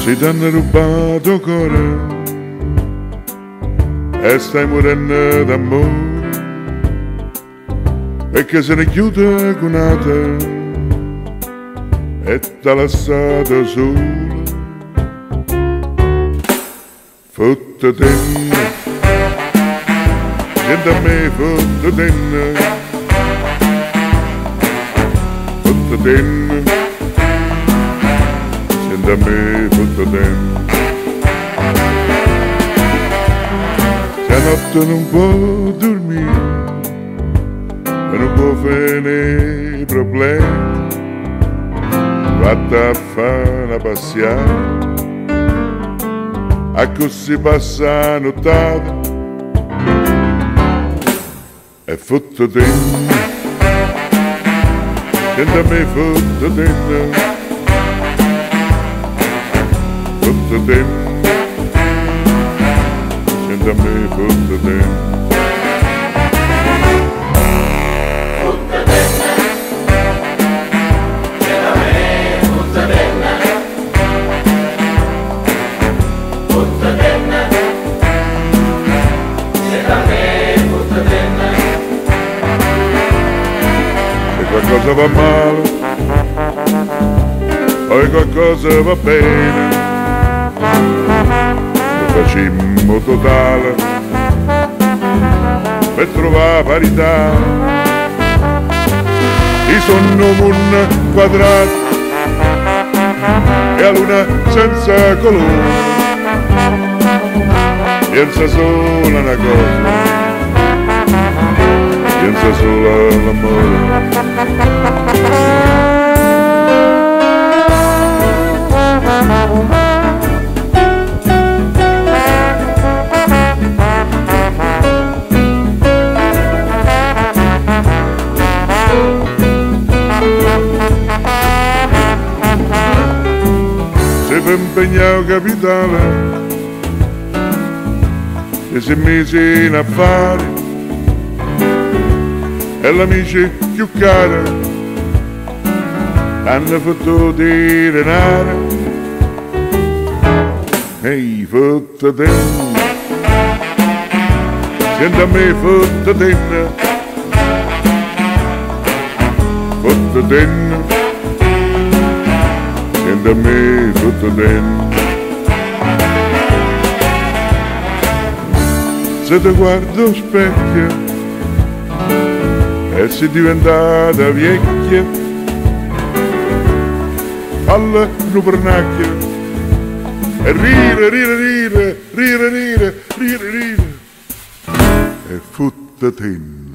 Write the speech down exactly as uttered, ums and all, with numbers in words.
Si t'hanno rubato cuore e stai morendo d'amore, perché se ne chiude con te e t'ha lasciato sola. Fottutenne, senti a me, fottutenne, fottutenne, senti a me, fottutenne. Se a notte non può dormire e non può fare problemi, vatta a fare una passiata, a così passa la nottata e fottutenne, senti a me, fottutenne, fottutenne, senti a me, fottutenne. Qualcosa va male, poi qualcosa va bene, lo facemmo totale per trovare parità. Io sono un quadrato e a luna senza colore, pensa solo una cosa, pensa solo all'amore. Se per impegnare capitale e si mise in affari e l'amici più cari hanno fatto di denaro. Ehi, fottutenne, senti a me, fottutenne, fottutenne, senti a me, fottutenne. Se ti guardo specchio e sei diventata vecchia, falla un pernacchio e rire, rire, rire, rire, rire, rire, rire e fottutenne.